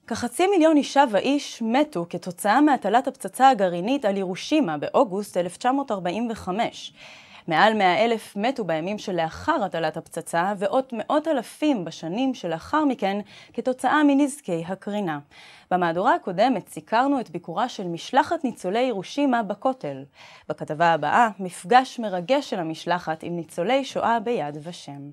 כ500,000 אישה ואיש מתו כתוצאה מהטלת הפצצה הגרעינית על הירושימה באוגוסט 1945. מעל 100,000 מתו בימים שלאחר הטלת הפצצה, ועוד מאות אלפים בשנים שלאחר מכן כתוצאה מנזקי הקרינה. במהדורה הקודמת סיקרנו את ביקורה של משלחת ניצולי הירושימה בכותל. בכתבה הבאה, מפגש מרגש של המשלחת עם ניצולי שואה ביד ושם.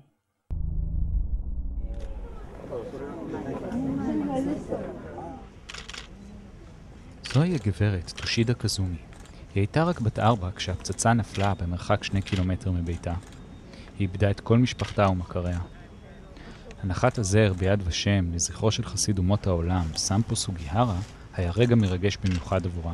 זוהי הגברת, טושידה קזומי. היא הייתה רק בת 4 כשהפצצה נפלה במרחק 2 קילומטר מביתה. היא איבדה את כל משפחתה ומכריה. הנחת הזר ביד ושם לזכרו של חסיד אומות העולם, סמפו סוגיהרה, היה רגע מרגש במיוחד עבורה.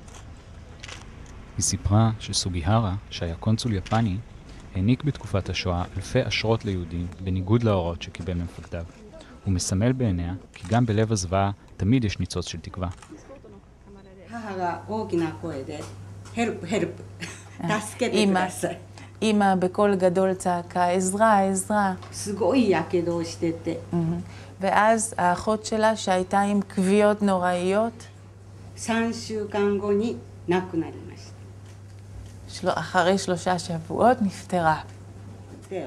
היא סיפרה שסוגיהרה, שהיה קונסול יפני, העניק בתקופת השואה אלפי אשרות ליהודים בניגוד להוראות שקיבל ממפקדיו. הוא מסמל בעיניה כי גם בלב הזוועה תמיד יש ניצוץ של תקווה. 母が大きな声でヘルプヘルプ助けてください。 אמא בקול גדול צעקה, עזרה, עזרה. すごいやけどをしてて。 ואז האחות שלה שהייתה עם כוויות נוראיות, 3週間後に亡くなりました。 אחרי 3 שבועות נפטרה. で、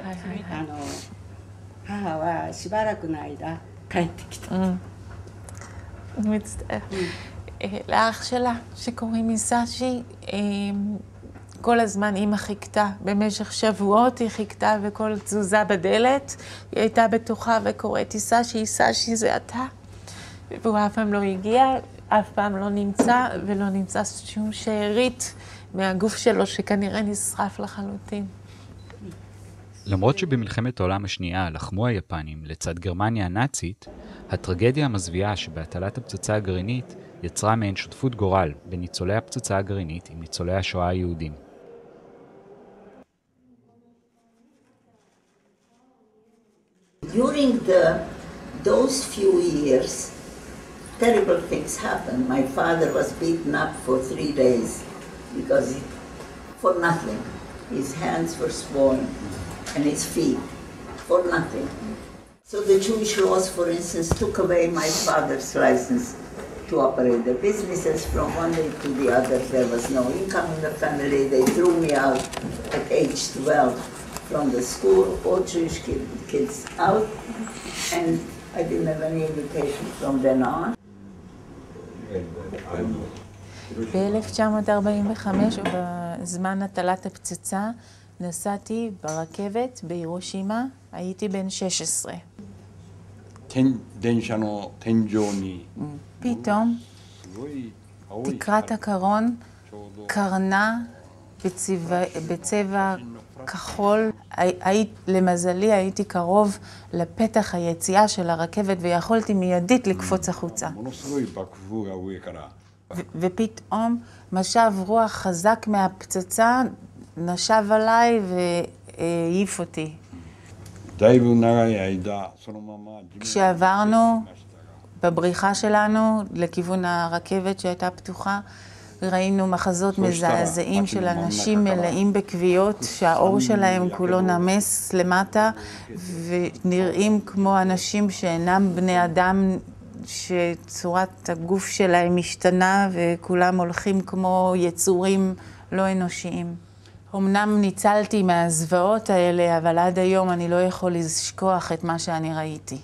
母はしばらくの間帰ってきた。 מצטער. לאח שלה שקוראים מסאשי, כל הזמן אמא חיכתה, במשך שבועות היא חיכתה וכל תזוזה בדלת, היא הייתה בטוחה וקוראת, סאשי, סאשי זה אתה. והוא אף פעם לא הגיע, אף פעם לא נמצא, ולא נמצא שום שארית מהגוף שלו שכנראה נשרף לחלוטין. למרות שבמלחמת העולם השנייה לחמו היפנים לצד גרמניה הנאצית, הטרגדיה המזוויעה שבהטלת הפצצה הגרעינית יצרה מעין שותפות גורל בין ניצולי הפצצה הגרעינית עם ניצולי השואה היהודים. During those few years, terrible things happened. My father was beaten up for 3 days because for nothing. His hands were swollen and his feet for nothing. So the Jewish laws, for instance, took away my father's license to operate the businesses from one day to the other. There was no income in the family. They threw me out at age 12 from the school, all Jewish kids out, and I didn't have any invitation from then on. ב-1945, בזמן הטלת הפצצה, נסעתי ברכבת בירושימה, הייתי בן 16. פתאום תקרת הקרון קרנה בצבע כחול. למזלי הייתי קרוב לפתח היציאה של הרכבת ויכולתי מיידית לקפוץ החוצה. ופתאום משב רוח חזק מהפצצה נשב עליי והעיף אותי. כשעברנו בבריחה שלנו לכיוון הרכבת שהייתה פתוחה, ראינו מחזות מזעזעים של אנשים מלאים בכוויות שהאור שלהם כולו נמס למטה ונראים כמו אנשים שאינם בני אדם, שצורת הגוף שלהם משתנה וכולם הולכים כמו יצורים לא אנושיים. אמנם ניצלתי מהזוועות האלה, אבל עד היום אני לא יכול לשכוח את מה שאני ראיתי.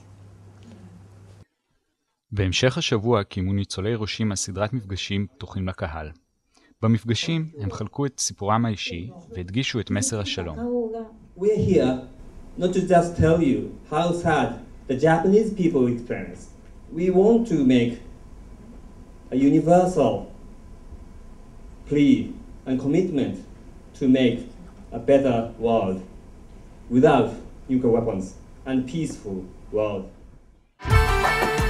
בהמשך השבוע קיימו ניצולי הירושימה סדרת מפגשים פתוחים לקהל. במפגשים הם חלקו את סיפורם האישי והדגישו את מסר השלום. We're here not to just tell you how sad the Japanese people experience. We want to make a universal plea and commitment to make a better world without nuclear weapons and peaceful world.